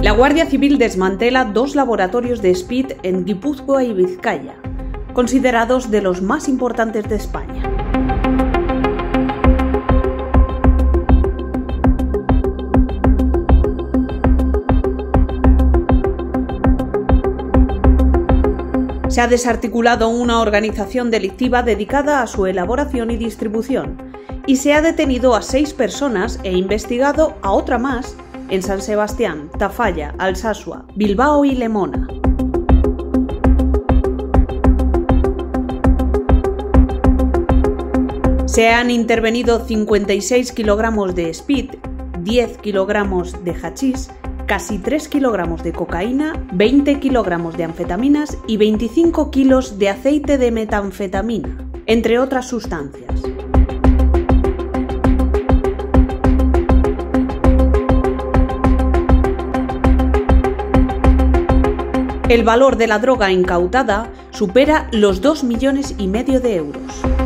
La Guardia Civil desmantela 2 laboratorios de speed en Guipúzcoa y Vizcaya, considerados de los más importantes de España. Se ha desarticulado una organización delictiva dedicada a su elaboración y distribución, y se ha detenido a 6 personas e investigado a otra más en San Sebastián, Tafalla, Alsasua, Bilbao y Lemona. Se han intervenido 56 kilogramos de speed, 10 kilogramos de hachís, casi 3 kilogramos de cocaína, 20 kilogramos de anfetaminas y 25 kilos de aceite de metanfetamina, entre otras sustancias. El valor de la droga incautada supera los 2,5 millones de euros.